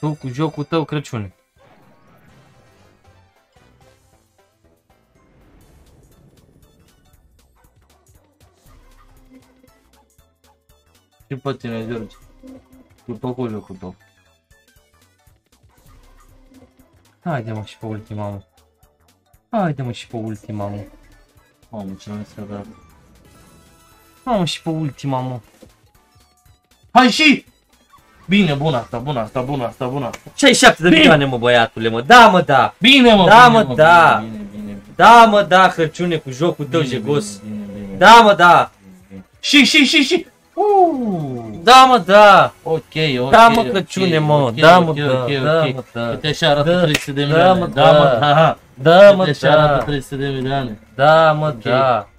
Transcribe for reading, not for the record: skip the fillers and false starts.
Tu cu jocul tău, Crăciune. Și pe tine, George. După cu jocul tău. Haide-mă și pe ultima, mă. Haide-mă și pe ultima, mă. Mamă, ce nu mi-a dat. Mamă, și pe ultima, mă. Hai și! Bine, bun asta, bun asta, bun asta, bun asta. 67 de milioane, mă, băiatule, mă. Da, mă, da. Bine, mă, da, bine, mă, da. Bine. Da, mă, da, Crăciune, cu jocul tău, jegos. Bine. Da, mă, da. Și. Da, mă, da. Ok. Da, mă, Crăciune, mă. Da, mă, da. Uite așa arată 300 de Da, milioane. mă, Da, mă, da. Da, mă, Uite așa arată da. 300 de milioane. Da, mă, da.